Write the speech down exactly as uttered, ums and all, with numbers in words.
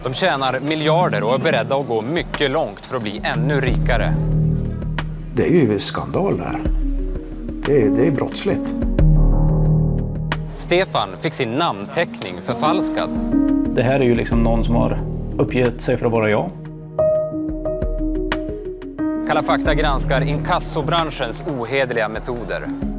De tjänar miljarder och är beredda att gå mycket långt för att bli ännu rikare. Det är ju skandal där. Det är, det är brottsligt. Stefan fick sin namnteckning förfalskad. Det här är ju liksom någon som har uppgett sig för att vara jag. Kalla fakta granskar inkassobranschens ohederliga metoder.